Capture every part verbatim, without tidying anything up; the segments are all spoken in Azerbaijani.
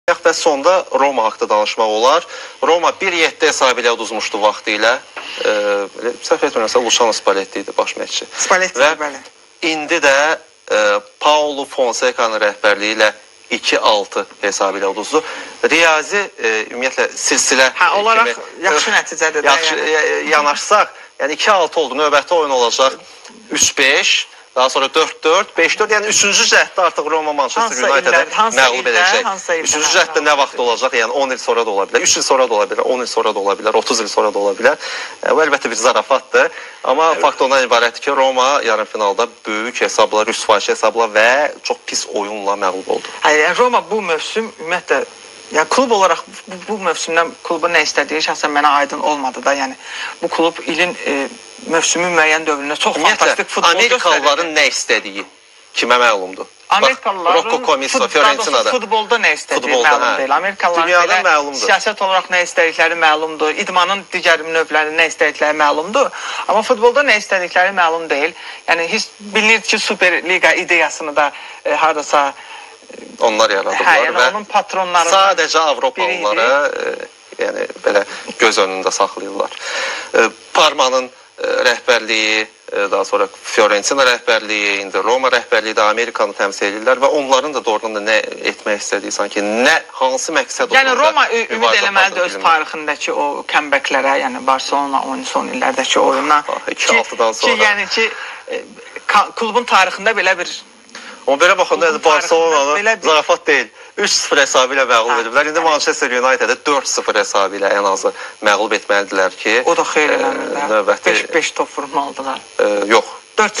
Və sonda Roma haqda danışmaq olar. Roma bir yeddi hesabı ilə uduzmuşdu vaxtı ilə. E, səhv etmirəmsə, Luciano Spalletti idi baş məşqçi. Spalletti, və bəli. İndi də e, Paulo Fonseca'nın rəhbərliyi ilə iki altı hesabı ilə uduzdu. Riyazi e, ümumiyyətlə silsilə hə, olaraq kimi, yaxşı nəticədir. Yaxşı, yəni. Yanaşsaq, yəni iki altı oldu. Növbəti oyun olacaq üç beş. Daha sonra dörd dörd, beş dörd, yəni üçüncü cəhddə artıq Roma Manchester United'ə məğlub edəcək. Üçüncü cəhddə nə vaxt olacaq? Yəni on il sonra da ola bilər, üç il sonra da ola bilər, on il sonra da ola bilər, otuz il sonra da ola bilər. Bu əlbəttə bir zarafatdır. Amma evet. Fakt ondan ibarətdir ki, Roma yarım finalda böyük hesabla, rüsvayçı hesabla və çox pis oyunla məğlub oldu. Hayır, yəni Roma bu mövsüm ümumiyyətlə yəni klub olaraq bu, bu mövsümdən klubu nə istədiyi şəxsən mənə aydın olmadı da. Yəni bu klub ilin e, mövsümün müəyyən dövründə çox fantastik futbol göstərir. Amerikalıların nə istədiyi kimə məlumdur? Amerikalıların futbolda, futbolda nə istədiyi futbolda, məlum hə. deyil. Amerikalıların belə siyasət olaraq nə istədikləri məlumdur. İdmanın digər növlərində nə istədikləri məlumdur. Amma futbolda nə istədikləri məlum deyil. Yəni hiss bilinir ki, Super Liga ideyasını da e, hardasa onlar yaradıblar hə, yəni və onun patronları sadəcə Avropalıları e, yəni belə göz önündə saxlayırlar. E, Parmanın e, rəhbərliyi, e, daha sonra Fiorentina rəhbərliyi, indi Roma rəhbərliyi də Amerikanı təmsil edirlər və onların da doğrudan da nə etmək istədiyi sanki nə hansı məqsəd yəni Roma ümid eləməlidir öz tarixindəki o comebacklərə, yəni Barcelona oyunu son illərdəki oyuna iki altıdan sonra ki, yəni ki e, klubun tarixində belə bir Amma belə baxanda Barcelona'nın zarafat deyil. üç sıfır hesabı ilə məğlub ediblər. İndi Manchester United'ə dörd sıfır hesabı ilə ən azı məğlub etməlidirlər ki, o da xeyli eləmirlər. beş beş top vurmalıdırlar. E, yox. dörd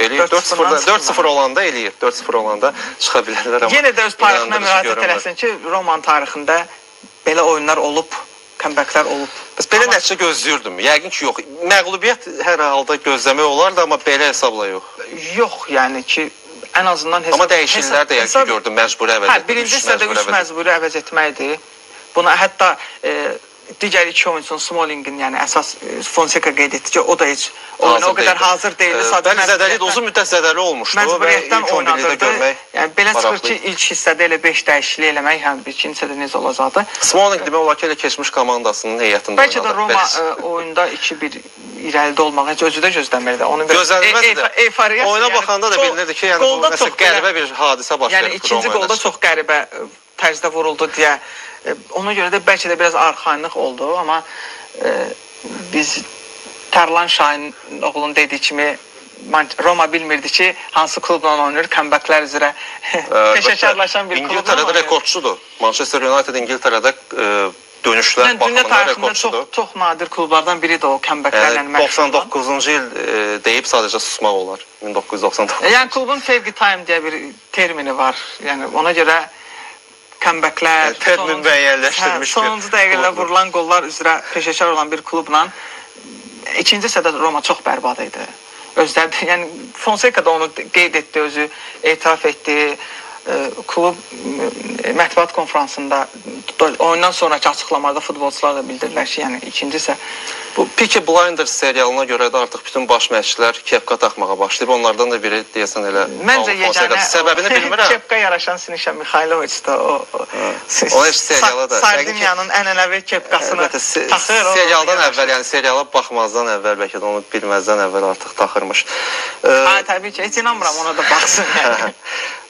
sıfır olanda eləyir. dörd sıfır olanda çıxa bilərlər. Yenə də öz tarixinə müraciət eləsin ki, Romanın tarixində belə oyunlar olub, comebacklər olub. Bəs belə nəticə gözləyirdim. Yəqin ki, yox. Məğlubiyyət hər halda gözləmək olardı, amma belə hesabla yox. Yox, yəni ki ən azından hesab... Amma dəyişikliklər də yəni ki, gördüm, məcburi əvəz etmək. Hə, birinci hissədə üç məcburi əvəz etməkdir. Buna hətta e, digər iki oyunçunun Smallingin, yəni əsas e, Fonseca qeyd etdi ki, o da heç oyuna o qədər hazır deyildi. E, Bəli, zədəli, uzun müddət zədəli olmuşdu. Məcburiyyətdən oynadırdı. Yəni, belə çıxır ki, ilk hissədə elə beş dəyişiklik eləmək, həm ikinci hissədə necə olacaqdı. Smalling demək olar ki, elə keçmiş komandasının heyətində oynadı. Bəlkə də Roma e, oyunda iki bir irəlidə olmaq heç özü də gözləmirdi. Gözlənilməzdi də. Oyuna baxanda da bilinirdi ki, yəni bu məsələ qəribə bir hadisə baş verib. Yəni ikinci qolda çox qəribə tərzdə vuruldu deyə. Ona görə də bəlkə də biraz arxayınlıq oldu. Amma e, biz Tərlan Şahin oğlunun dediyi kimi Roma bilmirdi ki, hansı klubla oynayır, comebacklər üzrə peşəkarlaşan bir klubla oynayır. İngiltərədə rekordçudur. Manchester United İngiltərədə e, dönüşlər yəni, baxımından rekordçudur. Çox, çox nadir klublardan biridir o comebacklərlə yəni, doxsan doqquzuncu il e, deyib sadəcə susmaq olar. min doqquz yüz doxsan doqquz. Yəni klubun Fergie Time deyə bir termini var. Yəni ona görə comebacklər, yəni, termin müəyyənləşdirilmiş. Hə, sonuncu dəqiqədə vurulan qollar üzrə peşəkar olan bir klubla ikinci hissədə Roma çox bərbad idi. Özləri, yəni Fonseca da onu qeyd etdi, özü etiraf etdi. Klub mətbuat konfransında oyundan sonraki açıqlamada futbolçular da bildirdilər ki, yəni ikinci isə bu Peaky Blinders serialına görə də artıq bütün baş məşqçilər kepka taxmağa başlayıb. Onlardan da biri deyəsən elə Məncə yeganə səbəbini bilmirəm. Kepka yaraşan Sinişa Mihailovic da o o heç seriala da Sardiniyanın ənənəvi kepkasını taxır. Serialdan əvvəl, yəni seriala baxmazdan əvvəl bəlkə də onu bilməzdən əvvəl artıq taxırmış. Ha, təbii ki, heç inanmıram ona da baxsın yəni.